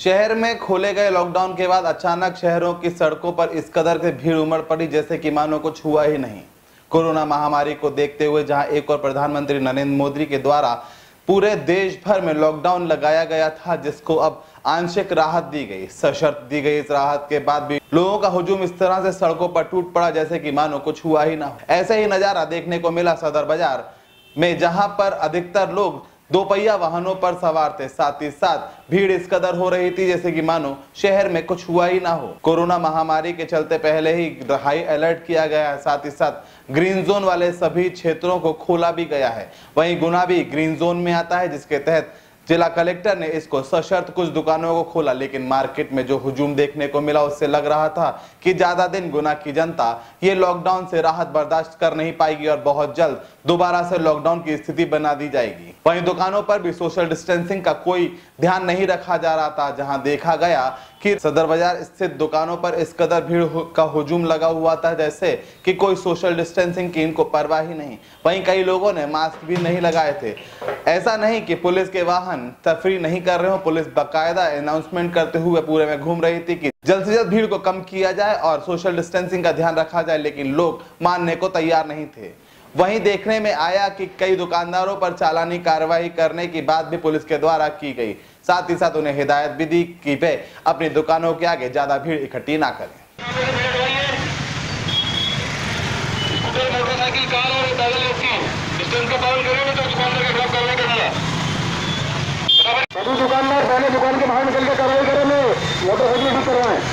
शहर में खोले गए लॉकडाउन के बाद अचानक शहरों की सड़कों पर इस कदर से भीड़ उमड़ पड़ी जैसे कि मानो कुछ हुआ ही नहीं। कोरोना महामारी को देखते हुए जहां एक और प्रधानमंत्री नरेंद्र मोदी के द्वारा पूरे देश भर में लॉकडाउन लगाया गया था, जिसको अब आंशिक राहत दी गई, सशर्त दी गई। इस राहत के बाद भी लोगों का हुजूम इस तरह से सड़कों पर टूट पड़ा जैसे कि मानो कुछ हुआ ही ना हो। ऐसे ही नजारा देखने को मिला सदर बाजार में, जहां पर अधिकतर लोग दोपहिया वाहनों पर सवार थे। साथ ही साथ भीड़ इस कदर हो रही थी जैसे कि मानो शहर में कुछ हुआ ही ना हो। कोरोना महामारी के चलते पहले ही हाई अलर्ट किया गया है। साथ ही साथ ग्रीन जोन वाले सभी क्षेत्रों को खोला भी गया है। वहीं गुना भी ग्रीन जोन में आता है, जिसके तहत जिला कलेक्टर ने इसको सशर्त कुछ दुकानों को खोला। लेकिन मार्केट में जो हुजूम देखने को मिला उससे लग रहा था कि ज्यादा दिन गुना की जनता ये लॉकडाउन से राहत बर्दाश्त कर नहीं पाएगी और बहुत जल्द दोबारा से लॉकडाउन की स्थिति बना दी जाएगी। वहीं दुकानों पर भी सोशल डिस्टेंसिंग का कोई ध्यान नहीं रखा जा रहा था, जहां देखा गया कि सदर बाजार स्थित दुकानों पर इस कदर भीड़ का हुजूम लगा हुआ था जैसे कि कोई सोशल डिस्टेंसिंग की इनको परवाह ही नहीं। वहीं कई लोगों ने मास्क भी नहीं लगाए थे। ऐसा नहीं कि पुलिस के वाहन तफरी नहीं कर रहे हो, पुलिस बाकायदा अनाउंसमेंट करते हुए पूरे में घूम रही थी कि जल्द से जल्द भीड़ को कम किया जाए और सोशल डिस्टेंसिंग का ध्यान रखा जाए, लेकिन लोग मानने को तैयार नहीं थे। वहीं देखने में आया कि कई दुकानदारों पर चालानी कार्रवाई करने की बात भी पुलिस के द्वारा की गई। साथ ही साथ उन्हें हिदायत भी दी कि वे अपनी दुकानों के आगे ज्यादा भीड़ इकट्ठी ना करें। मोटरसाइकिल, कार और पैदल व्यक्ति डिस्टेंस का पालन करेंगे तो दुकानदार के खिलाफ कार्रवाई करेंगे। सभी दुकानदार पहले दुकान के बाहर निकल के कार्रवाई करेंगे, मोटरसाइकिल ठीक करवाएं।